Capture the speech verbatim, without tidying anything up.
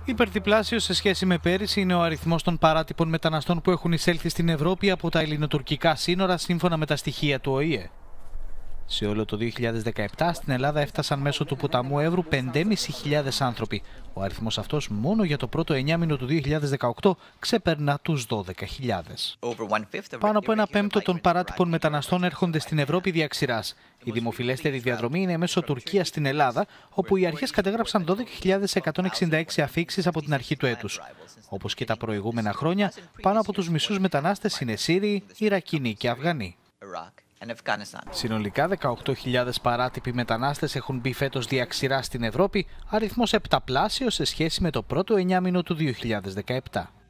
Υπερδιπλάσιο σε σχέση με πέρυσι είναι ο αριθμός των παράτυπων μεταναστών που έχουν εισέλθει στην Ευρώπη από τα ελληνοτουρκικά σύνορα, σύμφωνα με τα στοιχεία του Ο Η Ε. Σε όλο το δύο χιλιάδες δεκαεπτά στην Ελλάδα έφτασαν μέσω του ποταμού Εύρου πέντε χιλιάδες πεντακόσιοι άνθρωποι. Ο αριθμός αυτός μόνο για το πρώτο εννιάμηνο του δύο χιλιάδες δεκαοκτώ ξεπερνά τους δώδεκα χιλιάδες. Πάνω από ένα πέμπτο των παράτυπων μεταναστών έρχονται στην Ευρώπη δια ξηράς. Η δημοφιλέστερη διαδρομή είναι μέσω Τουρκίας στην Ελλάδα, όπου οι αρχές κατέγραψαν δώδεκα χιλιάδες εκατόν εξήντα έξι αφίξεις από την αρχή του έτους. Όπως και τα προηγούμενα χρόνια, πάνω από τους μισούς μετανάστες είναι Σύριοι, Ιρακινοί και Αφγανοί. Συνολικά δεκαοκτώ χιλιάδες παράτυποι μετανάστες έχουν μπει φέτος δια ξηράς στην Ευρώπη, αριθμός επταπλάσιος σε σχέση με το πρώτο εννιάμηνο του δύο χιλιάδες δεκαεπτά.